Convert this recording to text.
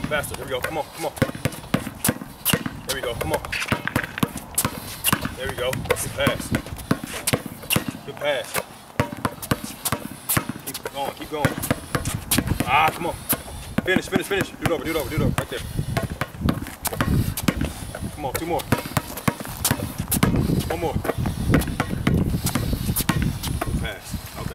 Faster. There we go. Come on, come on. There we go. Come on. There we go. Good pass. Good pass. Keep going. Keep going. Ah, come on. Finish, finish, finish. Do it over, do it over, do it over. Right there. Come on, 2 more. 1 more.